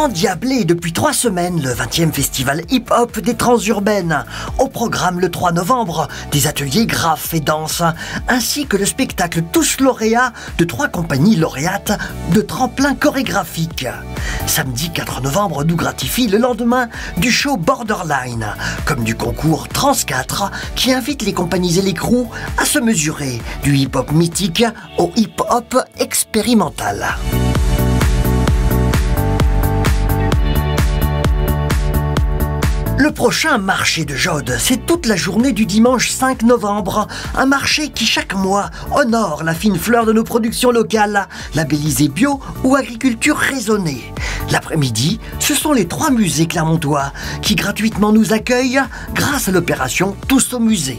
Endiablé depuis 3 semaines, le 20e festival hip-hop des transurbaines. Au programme le 3 novembre, des ateliers graphes et danse, ainsi que le spectacle Tous lauréats de 3 compagnies lauréates de tremplin chorégraphique. Samedi 4 novembre nous gratifie le lendemain du show Borderline, comme du concours Trans 4 qui invite les compagnies et les crews à se mesurer du hip-hop mythique au hip-hop expérimental. Le prochain marché de Jode, c'est toute la journée du dimanche 5 novembre. Un marché qui chaque mois honore la fine fleur de nos productions locales, labellisées bio ou agriculture raisonnée. L'après-midi, ce sont les 3 musées clermontois qui gratuitement nous accueillent grâce à l'opération Tous au musée.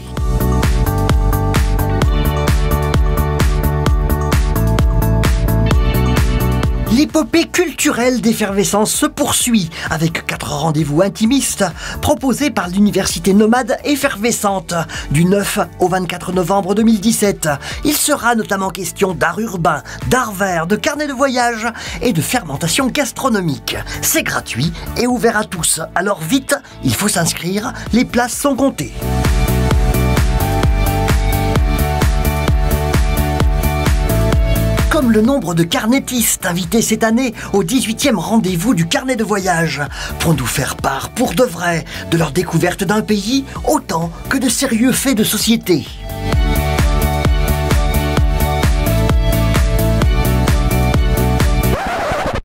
L'épopée culturelle d'effervescence se poursuit avec 4 rendez-vous intimistes proposés par l'université nomade effervescente du 9 au 24 novembre 2017. Il sera notamment question d'art urbain, d'art vert, de carnet de voyage et de fermentation gastronomique. C'est gratuit et ouvert à tous, alors vite, il faut s'inscrire, les places sont comptées. Comme le nombre de carnetistes invités cette année au 18e rendez-vous du carnet de voyage, pour nous faire part pour de vrai de leur découverte d'un pays autant que de sérieux faits de société.